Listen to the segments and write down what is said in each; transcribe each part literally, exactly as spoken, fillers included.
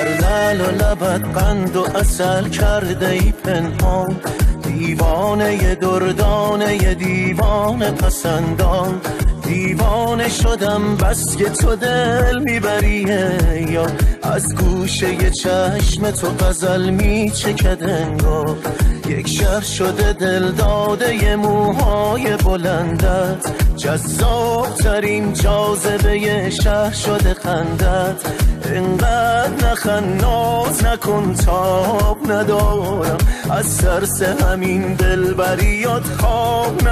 بر لعل و لبت قند و عسل کرده ای پنهان، دیوانه دردانه دیوانه پسندان. دیوانه شدم بس که تو دل میبریه، یا از گوشه چشم تو غزل میچکد انگار. یک شهر شده دل داده موهای بلندت، جذاب ترین جاذبه شهر شده خندت. اینقدر نخند ناز نکن تاب ندارم، از سرس همین دلبریات خواب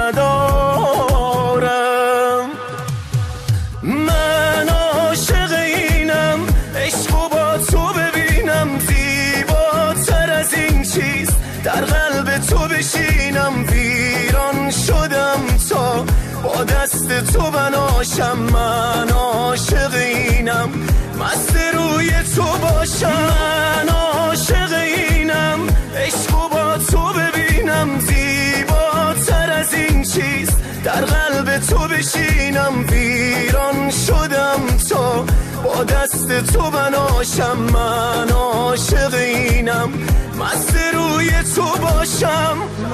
ندارم. من عاشق اینم عشق و با تو ببینم، زیباتر از این چیز در قلب تو بشینم. ویران شدم تا با دست تو بناشم، من عاشق اینم مست روی تو باشم. من عاشق اینم عشق و با تو ببینم، زیباتر از این چیز در قلب تو بشینم. ویران شدم تا با دست تو بناشم، من عاشق اینم مست روی تو باشم.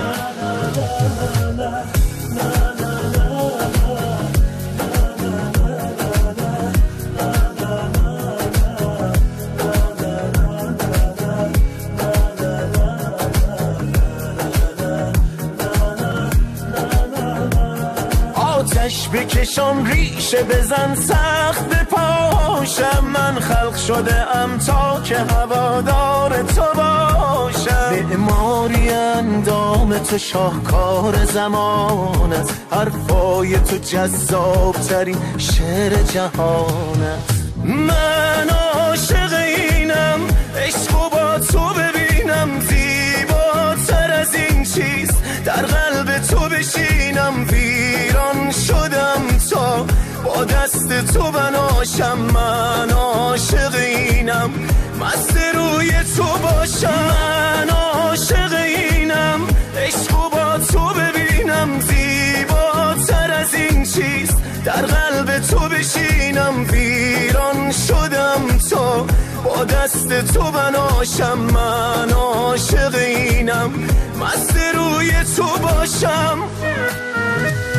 آتش بکشان ریشه بزن سخت بپاشم، من خلق شده ام تا که هوادار تو باشم. معماری اندام تو شاهکار زمانت، حرفای تو جذاب ترین شعر جهانت. من عاشق اینم عشق و با تو ببینم، زیباتر از این چیز در قلب تو بشینم. ویران شدم تا با دست تو بناشم، من عاشق اینم مست روی تو باشم. من عاشق اینم عشق و با تو ببینم، زیباتر از این چیز در قلب تو بشینم. ویران شدم تا با دست تو بناشم، من عاشق اینم مست روی تو باشم.